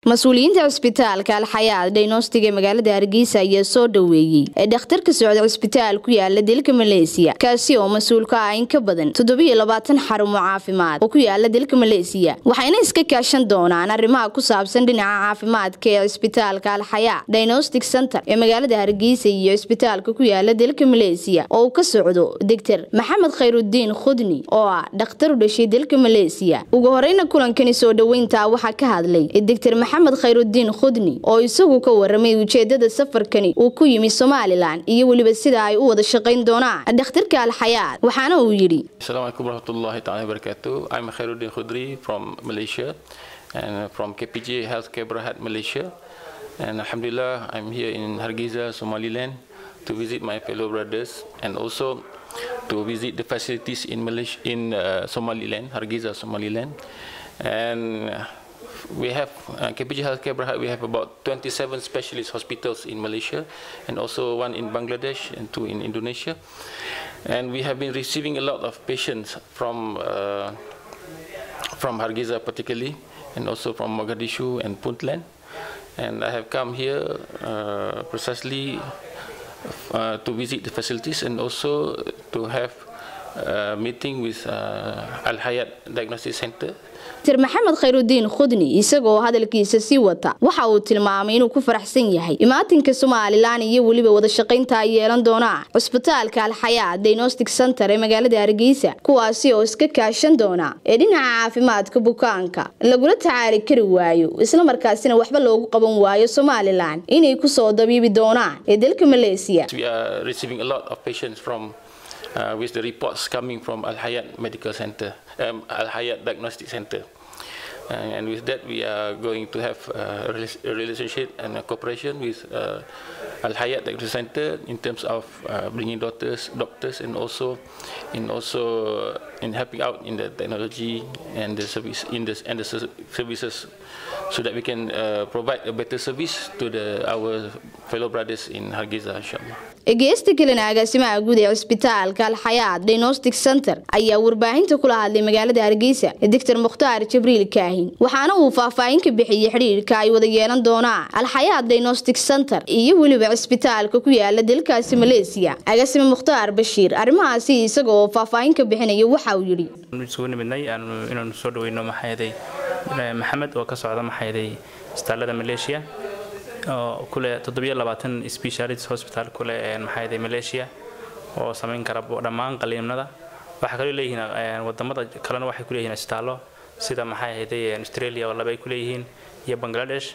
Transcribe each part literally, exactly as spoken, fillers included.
مسؤولين عسبيتال كالحياة دينوستيجي مقالة هرقيسة يسو دويي دكتور كسعود عسبيتال كويا لديلك ماليسيا كاسيو مسؤول كاين كبدن تدوبي لباتن حرم عافمات وكويا لديلك ماليسيا وحين اسكا كاشن دونا انا رماها كسابسن دينا عافمات كي عسبيتال كالحياة دينوستيك سنتر مقالة هرقيسة يعسبيتال كويا لديلك ماليسيا او كسعودو دكتور محمد خير الدين خدني او دكتور دشي ديلك ماليسيا وغورينا كلان كنيسو دوينتا وحا كهادلي الدكتور محمد خير الدين خدني oo isagu ka waramay ujeedada safarkani uu ku yimi Somaliland iyo waliba sida ay u wada shaqeyn doonaan dhakhtarka Al-Hayaat waxaana uu yiri Assalamu alaykum warahmatullahi ta'ala barakatuh. I'm Khairuddin Khudri from Malaysia and from K P G Healthcare Berhad Malaysia, and alhamdulillah I'm here in Hargeisa, Somaliland to visit my fellow brothers and also to visit the facilities in Malaysia in uh, Somaliland, Hargeisa, Somaliland. And we have uh, K P G Healthcare Berhad. We have about twenty-seven specialist hospitals in Malaysia, and also one in Bangladesh and two in Indonesia. And we have been receiving a lot of patients from uh, from Hargeisa particularly, and also from Mogadishu and Puntland. And I have come here uh, precisely uh, to visit the facilities and also to have a meeting with uh, Al-Hayaat Diagnostic Center. Dr Maxamed Khayruddin Khudni isagoo hadalkiisa sii wata waxa uu tilmaamay inuu ku faraxsan yahay imaatinka Somaliland iyo waliba wada shaqeynta ay yeelan doonaan Hospitaalka Al-Hayaat Diagnostic Center ee magaalada Hargeysa kuwaasi oo iska kaashan doona ee dhinaca caafimaadka bukaanka lagula tacaali kari waayo isla markaasina waxba loogu qaban waayo Somaliland inay ku soo dabiibi doonaan ee dalka Malaysia. We are receiving a lot of patients from Uh, with the reports coming from Al-Hayaat Medical Center, um, Al-Hayaat Diagnostic Center. Uh, and with that, we are going to have uh, a relationship and a cooperation with uh, Al-Hayaat Diagnostic Center in terms of uh, bringing doctors, doctors, and also in also in helping out in the technology and the service in the and the services, so that we can uh, provide a better service to the our fellow brothers in Hargeisa, inshallah. Egeesta kalena agaasimaha guud ee Hospitaalka Al-Hayaat Diagnostic Center ayaa warbaahinta kula hadlay magaalada Hargeysa Dr Mukhtaar Jibriil Kaahin waxaana uu faahfaahin ka bixiyay xiriirka ay wada yeelan doonaan Al-Hayaat Diagnostic Center iyo waliba Hospitaalka ku yaala dalkaasi Malaysia. Agaasima Mukhtaar Bashiir arrimahaasi isagoo faahfaahin ka bixinaya waxa uu yiri soo nimidnay inaan soo dhaweyno maxayday Maxamed oo ka socda maxayday isbitaalada Malaysia oo kule toddobiyo labaatan specialist hospital kule maxayday Malaysia oo sameyn kara dhammaan qaliinada waxa kale leeyihiin wadamada kalena waxay ku leeyihiin isbitaallo sida maxayday Australia oo labay ku leeyihiin iyo Bangladesh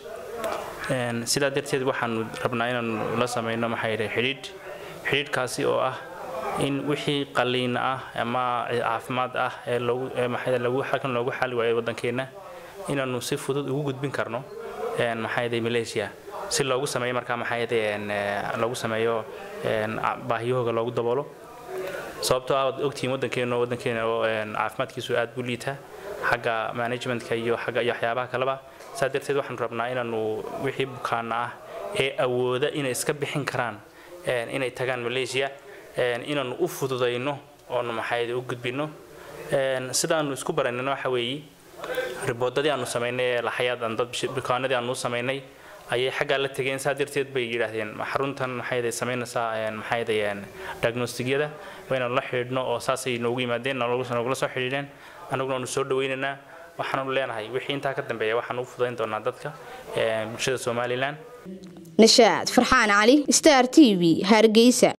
een sida darteed waxaan rabnaa inaan la sameeyno maxayday xiriir xiriirkaasi oo ah in wixii qaliin ah ama caafimaad ah ee lagu maxayday lagu xalkan lagu xal waayo wadankeena inaanu si fudud ugu gudbin karno een maxayday Malaysia si loogu sameeyo marka maxayday een lagu sameeyo een baahiyooga loogu daboolo sababtoo ah ogtiin wadankeena wadankeena oo een caafimaadkiisu aad u liita xagga managementka iyo xagga waxyaabaha kaleba sadarteed waxaan rabnaa inaanu wixii bukaan ah ee awooda inay iska bixin karaan een inay tagaan Malaysia een inaanu u fududeyno oo maxayday u gudbino een sidaanu isku baranayno waxa weeyii riboodadii aanu sameynay la xayaadan dad bukaanadii aanu sameynay ayay xagga la tageen sadarteed bay yiraahdeen xaruntan maxayday sameynaysaa een maxayday diagnostic-yada wayna la xidhno oo saasay noogu yimaadeen nolol soo xiriireen anaguna soo dhaweynana waxaan u leenahay wixii inta ka dambeeya waxaan u fududeyn doonaa dadka ee bulshada Somaliland. Nishaad Farxaan Ali Star T V Hargeysa.